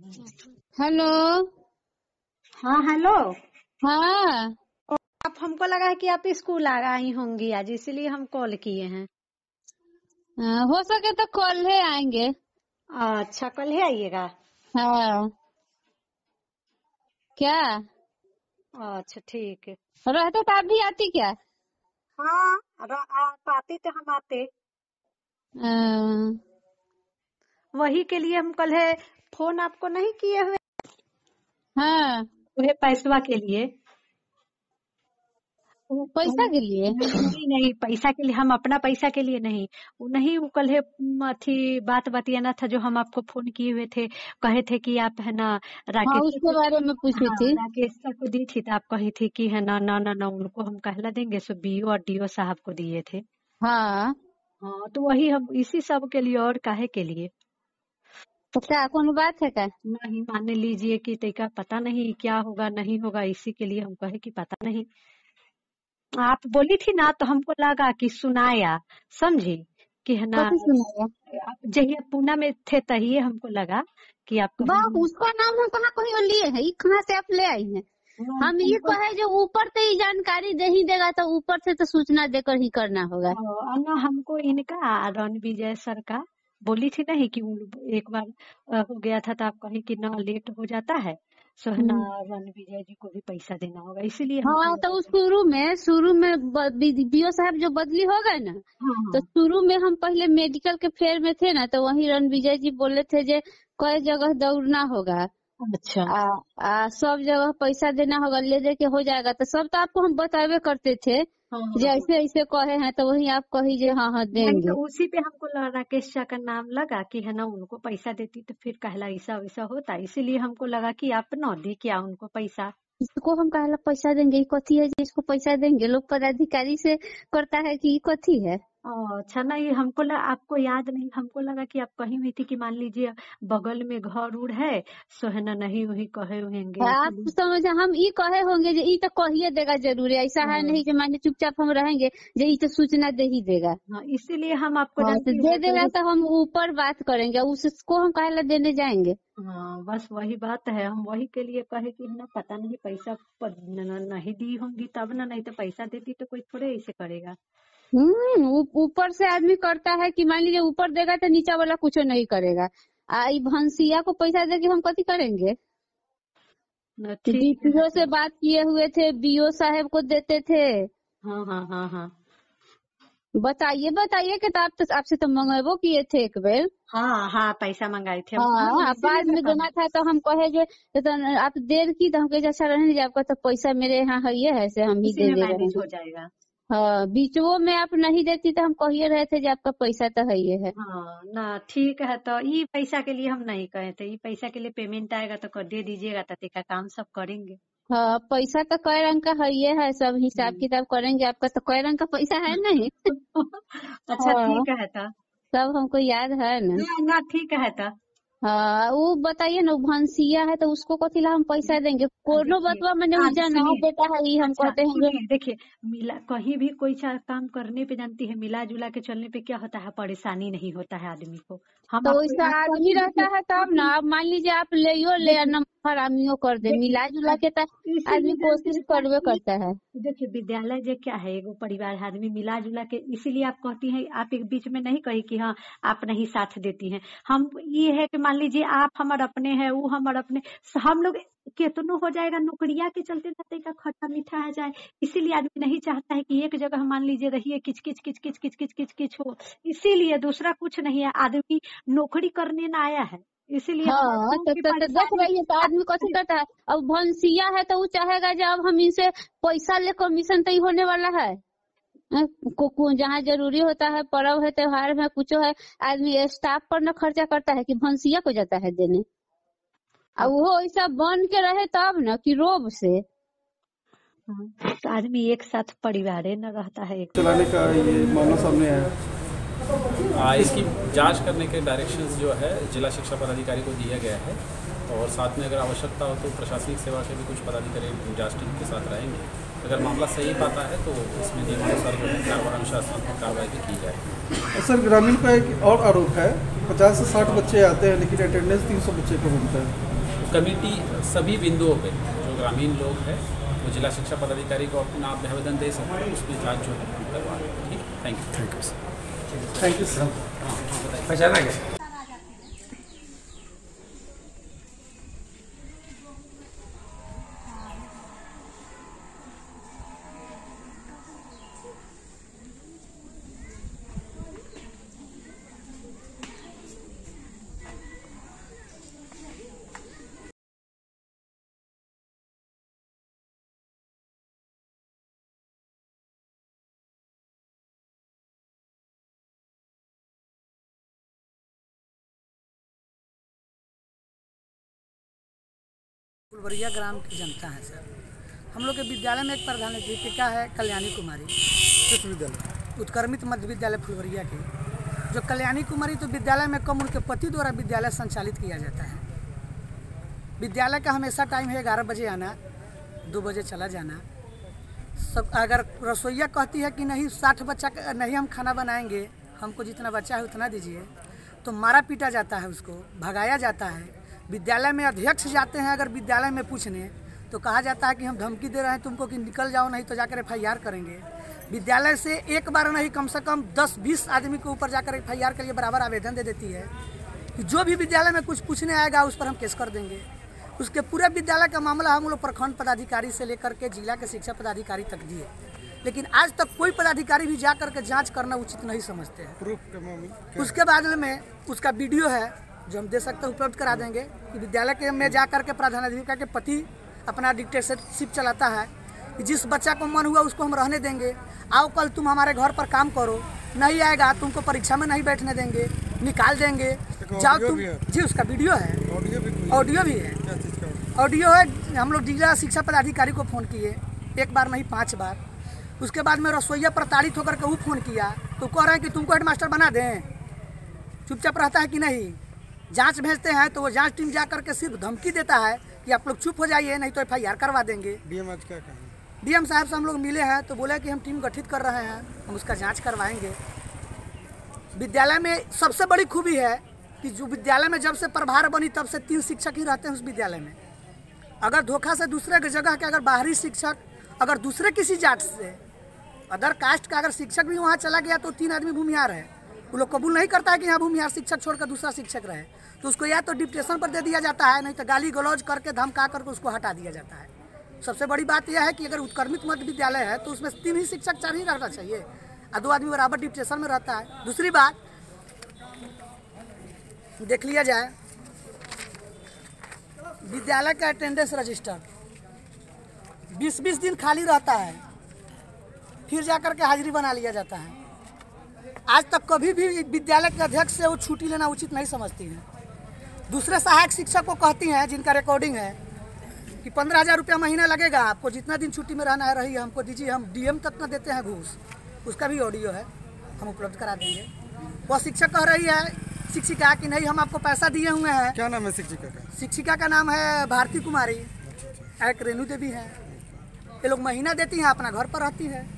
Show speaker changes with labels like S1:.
S1: Hello.
S2: हाँ hello.
S1: हाँ,
S2: आप हमको लगा है कि आप स्कूल आ आई होंगी आज, इसीलिए हम कॉल किए हैं।
S1: हो सके तो कल ही आएंगे।
S2: अच्छा, कल ही आइएगा।
S1: हाँ, क्या
S2: अच्छा ठीक है।
S1: रहते तो आप भी आती क्या?
S2: हाँ, आप आते तो हम आते।
S1: अ,
S2: वही के लिए हम कल है फोन आपको नहीं किए हुए,
S1: हाँ,
S2: वही पैसवा के लिए।
S1: पैसा के लिए।
S2: नहीं नहीं नहीं, पैसा के लिए, हम अपना पैसा के लिए नहीं। वो नहीं, वो कल है अथी बात बतियाना था जो हम आपको फोन किए हुए थे। कहे थे कि आप है ना
S1: हाँ,
S2: राकेश
S1: उसके
S2: को।
S1: बारे में पूछी
S2: हाँ,
S1: थी।
S2: राकेश सर को दी थी, तो आप कही थी कि है ना ना ना ना उनको हम कहला देंगे, सो बीओ और डीओ साहब को दिए थे।
S1: हाँ,
S2: हाँ, तो वही हम इसी सब के लिए, और काहे के लिए।
S1: तो क्या कौन बात है क्या?
S2: नहीं, मान लीजिए कि तैका पता नहीं क्या होगा नहीं होगा, इसी के लिए हम कहे कि पता नहीं। आप बोली थी ना, तो हमको लगा कि सुनाया, समझी कि है ना।
S1: कथी सुनाया?
S2: जहिया पूना में थे तहिए हमको लगा कि आप
S1: बाप,
S2: कहेंगे।
S1: उसका नाम हम कहाँ कहीं और लिए है? ये कहाँ से आप ले आई हैं? हम ये
S2: हमको
S1: कहे जो ऊपर से ही जानकारी दे ही देगा तो ऊपर से तो सूचना देकर ही करना होगा।
S2: ना, हमको इनका रणविजय सर का बोली थी नहीं कि एक बार हो गया था, तो आप कहीं कि ना लेट हो जाता है, सो है ना रणविजय जी को भी पैसा देना होगा, इसीलिए हमको
S1: हाँ, तो
S2: लगा
S1: उस
S2: था।
S1: शुरू में बीओ साहब जो बदली हो गए ना,
S2: हाँ
S1: तो
S2: हाँ।
S1: शुरू में हम पहले मेडिकल के फेयर में थे ना, तो वहीं रणविजय जी बोले थे जे कई जगह दौड़ना होगा।
S2: अच्छा।
S1: सब जगह पैसा देना होगा, ले दे के हो जाएगा, तो सब तो आपको हम बतावे करते थे।
S2: हाँ हाँ हाँ।
S1: जैसे ऐसे कहे हैं तो वही आप कही जे हाँ हाँ
S2: नहीं, तो
S1: देंगे।
S2: उसी पे हमको राकेश शाह का नाम लगा कि है ना उनको पैसा देती तो फिर कहला ऐसा वैसा होता, इसीलिए हमको लगा कि आप ना दे क्या उनको पैसा।
S1: इसको हम काहे ला पैसा देंगे? ये कथी है जिसको पैसा देंगे? लोग पदाधिकारी से करता है कि ये कथी है?
S2: अच्छा, नहीं हमको लगा आपको याद नहीं, हमको लगा कि आप कहीं हुई थी कि मान लीजिए बगल में घर उड़ है, सो है ना नहीं वही कहे होंगे,
S1: आप
S2: इसीलिए।
S1: समझ, हम ये कहे होंगे जे ई तो कहिए देगा जरूर, ऐसा है
S2: हाँ
S1: नहीं जो माने चुपचाप हम रहेंगे जे ई तो सूचना दे ही देगा।
S2: हाँ, इसीलिए हम आपको
S1: हाँ, तो
S2: जानती
S1: दे
S2: है
S1: देगा
S2: तो।
S1: तो हम ऊपर बात करेंगे, उसको हम काहे ला देने जाएंगे?
S2: हाँ, बस वही बात है, हम वही के लिए कहे कि है ना पता नहीं पैसा नहीं दी होंगी तब ना, नहीं तो पैसा देती तो कोई थोड़े ऐसे करेगा।
S1: ऊपर से आदमी करता है कि मान लीजिए ऊपर देगा तो नीचा वाला कुछ नहीं करेगा। ई भंसिया को पैसा दे के हम कथी करेंगे?
S2: ना, ठीक है
S1: डीपीओ से
S2: तो।
S1: बात किए हुए थे, बीओ साहब को देते थे।
S2: हाँ हाँ हाँ हाँ।
S1: बताइए बताइए कि तो आपसे तो मंगेबो किए थे एक बेर।
S2: हाँ हाँ, पैसा मंगाए थे हम, हाँ
S1: हाँ,
S2: इसीलिए
S1: बाद
S2: ना
S1: में
S2: कहा।
S1: देना था तो हम कहे जो तो आप देर की तो हम कहे अच्छा रहने दीजिए, आपका तो पैसा मेरे यहाँ है, ये है से हम ही
S2: उसी
S1: दे
S2: में
S1: दे रहे
S2: मैनेज
S1: हैं।
S2: हो जाएगा।
S1: हाँ, बीचवो में आप नहीं देती तो हम कहिए रहे थे जो आपका पैसा तो है ये है।
S2: हाँ ना, ठीक है, तो ये पैसा के लिए हम नहीं कहे थे, ये पैसा के लिए पेमेंट आएगा तो कर दे दीजिएगा, तो का काम सब करेंगे।
S1: हाँ, पैसा तो कई रंग का है, ये है सब हिसाब
S2: हम्म।
S1: किताब करेंगे, आपका तो कई रंग का पैसा है नहीं।
S2: अच्छा
S1: हाँ,
S2: ठीक है तो।
S1: सब हमको याद है ना।
S2: ना ना, ठीक है तो।
S1: हाँ, वो बताइए ना, वो भंसिया है तो उसको कथी ला हम पैसा देंगे? कोनो
S2: देखिए,
S1: बतवा मैंने
S2: हाँ
S1: उजा ना
S2: सुनिए।
S1: देता है, ये हम
S2: अच्छा
S1: कहते हैं जो
S2: सुनिए, देखिए, मिला कहीं भी कोई काम करने पे जानती है, मिला जुला के चलने पे क्या होता है, परेशानी नहीं होता है आदमी को। हम
S1: तो
S2: आपको
S1: वैसा
S2: आप
S1: आदमी
S2: कहती
S1: रहता
S2: देखिए,
S1: है तब ना। अब मान लीजिए आप ले
S2: देखिए
S1: नंबर हरामियों कर दे,
S2: देखिए
S1: मिला जुला के तो
S2: इसीलिए
S1: आदमी
S2: जानते
S1: कोशिश
S2: हैं
S1: करवे
S2: सर,
S1: करता है।
S2: देखिए विद्यालय जो क्या है, एगो परिवार है, आदमी मिला जुला के, इसीलिए आप कहती हैं, आप एक बीच में नहीं कही कि हाँ आप नहीं साथ देती हैं। हम ये है कि मान लीजिए आप हमारे अपने हैं, वो हमारे अपने, हम लोग केतनो हो जाएगा, नौकरिया के चलते रहते का खट्टा मीठा आ जाए, इसीलिए आदमी नहीं चाहता है कि एक जगह मान लीजिए रहिए किच किच किच किच किच किच किच किच हो। इसीलिए दूसरा कुछ नहीं है, आदमी नौकरी करने ना आया है, इसीलिए हम
S1: हाँ,
S2: लोगों की
S1: तो देख
S2: परेशानी।
S1: रही है तो आदमी कैसे करता है? अब भंसिया है तो वो चाहेगा जब हम इनसे पैसा ले कमीशन तो ही होने वाला है। जहाँ जरूरी होता है, पर्व है, त्योहार है, कुछ है, आदमी स्टाफ पर न खर्चा करता है कि भंसिया को जाता है देने? अब
S2: अब
S1: वो ऐसा बन के रहे तब न कि रोब से।
S2: हाँ, तो आदमी एक साथ परिवार न रहता है एक।
S3: चलाने का ये मामला सामने आया।
S4: इसकी जांच करने के डायरेक्शंस जो है जिला शिक्षा पदाधिकारी को दिया गया है, और साथ में अगर आवश्यकता हो तो प्रशासनिक सेवा के भी कुछ पदाधिकारी जांच टीम के साथ रहेंगे। अगर मामला सही पाता है तो इसमें नियमानुसार जो है कार्रवाई अनुशासनात्मक कार्रवाई भी की जाएगी।
S3: सर, ग्रामीण का एक और आरोप है, 50 से 60 बच्चे आते हैं लेकिन अटेंडेंस 300 बच्चे का बनता है।
S4: कमेटी सभी बिंदुओं पे जो ग्रामीण लोग हैं वो जिला शिक्षा पदाधिकारी को अपना आवेदन दे सकते हैं, उसकी जाँच जो है हम करवा रहे हैं। ठीक, thank you sir.
S3: Thank you sir.
S5: पहचाना गया।
S6: फुलवरिया ग्राम की जनता है सर। हम लोग के विद्यालय में एक प्रधानाध्यापिका है कल्याणी कुमारी,
S3: किस विद्यालय?
S6: उत्क्रमित मध्य विद्यालय फुलवरिया की। जो कल्याणी कुमारी तो विद्यालय में कम उनके पति द्वारा विद्यालय संचालित किया जाता है। विद्यालय का हमेशा टाइम है 11 बजे आना, 2 बजे चला जाना। सब अगर रसोईया कहती है कि नहीं 60 बच्चा नहीं हम खाना बनाएंगे, हमको जितना बच्चा है उतना दीजिए, तो मारा पीटा जाता है, उसको भगाया जाता है। विद्यालय में अध्यक्ष जाते हैं अगर विद्यालय में पूछने तो कहा जाता है कि हम धमकी दे रहे हैं तुमको कि निकल जाओ, नहीं तो जाकर FIR करेंगे। विद्यालय से एक बार नहीं कम से कम 10-20 आदमी के ऊपर जाकर FIR के लिए बराबर आवेदन दे देती है कि जो भी विद्यालय में कुछ पूछने आएगा उस पर हम केस कर देंगे। उसके पूरे विद्यालय का मामला हम लोग प्रखंड पदाधिकारी से लेकर के जिला के शिक्षा पदाधिकारी तक दिए, लेकिन आज तक कोई पदाधिकारी भी जा करके जाँच करना उचित नहीं समझते हैं। उसके बाद में उसका वीडियो है जो हम दे सकते हैं, उपलब्ध करा देंगे कि विद्यालय के में जा करके प्रधानाध्यापिका के पति अपना डिक्टेटरशिप चलाता है कि जिस बच्चा को मन हुआ उसको हम रहने देंगे, आओ कल तुम हमारे घर पर काम करो, नहीं आएगा तुमको परीक्षा में नहीं बैठने देंगे, निकाल देंगे, जाओ तुम। जी उसका वीडियो है, ऑडियो भी है, ऑडियो है। हम लोग जिला शिक्षा पदाधिकारी को फ़ोन किए, एक बार नहीं 5 बार। उसके बाद में रसोईया प्रताड़ित होकर के वो फ़ोन किया तो कह रहे हैं कि तुमको हेडमास्टर बना दें, चुपचाप रहता है कि नहीं। जांच भेजते हैं तो वो जांच टीम जा करके सिर्फ धमकी देता है कि आप लोग चुप हो जाइए नहीं तो FIR करवा देंगे। DM साहब से हम लोग मिले हैं तो बोले कि हम टीम गठित कर रहे हैं, हम उसका जांच करवाएंगे। विद्यालय में सबसे बड़ी खूबी है कि जो विद्यालय में जब से प्रभार बनी तब से 3 शिक्षक ही रहते हैं उस विद्यालय में। अगर धोखा से दूसरे जगह के अगर बाहरी शिक्षक अगर दूसरे किसी जात से अदर कास्ट का अगर शिक्षक भी वहाँ चला गया तो 3 आदमी भूमिहार है, वो लोग कबूल नहीं करता है कि यहाँ भूमिहार शिक्षक छोड़कर दूसरा शिक्षक रहे, तो उसको या तो डिप्टेशन पर दे दिया जाता है, नहीं तो गाली गलौज करके धमका करके उसको हटा दिया जाता है। सबसे बड़ी बात यह है कि अगर उत्क्रमित मध्य विद्यालय है तो उसमें 3 ही शिक्षक 4 ही रहना चाहिए और 2 आदमी बराबर डिप्टेशन में रहता है। दूसरी बात देख लिया जाए, विद्यालय का अटेंडेंस रजिस्टर 20-20 दिन खाली रहता है, फिर जाकर के हाजिरी बना लिया जाता है। आज तक कभी भी विद्यालय के अध्यक्ष से वो छुट्टी लेना उचित नहीं समझती हैं। दूसरे सहायक शिक्षक को कहती हैं जिनका रिकॉर्डिंग है कि 15,000 रुपया महीना लगेगा, आपको जितना दिन छुट्टी में रहना है रहिए, हमको दीजिए, हम DM तक न देते हैं घूस। उसका भी ऑडियो है, हम उपलब्ध करा देंगे। वह शिक्षक कह रही है शिक्षिका कि नहीं हम आपको पैसा दिए हुए हैं।
S3: क्या नाम है शिक्षिका का?
S6: शिक्षिका का नाम है भारती कुमारी, एक रेणु देवी है। ये लोग महीना देती हैं, अपना घर पर रहती है।